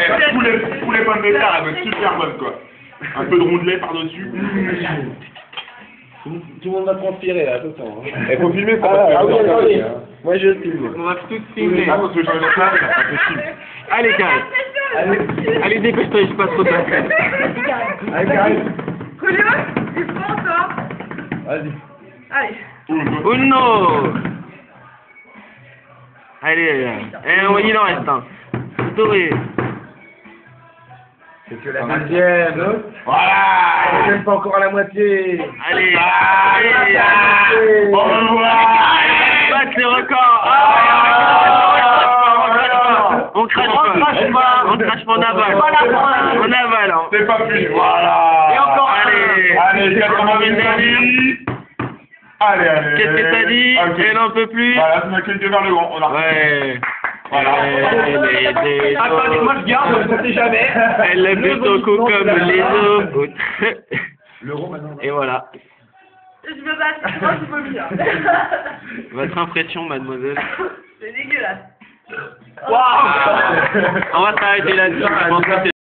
poulet pommes de terre, elle va être super bonne quoi. Un peu de rondelet par-dessus. Tout le monde va transpirer là, tout le temps. Il faut filmer ça. Ah oui, attendez. Moi je filme. On va tous filmer. Ah, parce que je vais le faire, c'est impossible. Allez, Karl. Allez, dépêche-toi, je passe trop tard. Allez, Karine. Julio, tu prends toi. Vas-y. Allez. Uno. Allez, il en reste un. Doré. C'est que la deuxième. Voilà. On n'est pas encore à la moitié. Allez. Au revoir. Battre les records. On crache pas. On crache pas, on avale. On avale. C'est pas fini, voilà. Et encore. Allez, 80 minutes. Allez. Qu'est-ce que t'as dit? Ok. Elle n'en peut plus. Voilà, c'est ma qualité vers le haut. On a. Ouais. Voilà. Attendez, moi je garde, on ne sait jamais. Elle est plutôt cool comme les autres. L'euro maintenant. Et voilà. Je me bats, c'est moi qui vomis là. Votre impression, mademoiselle. C'est dégueulasse. On va s'arrêter là-dessus. Je pense que c'est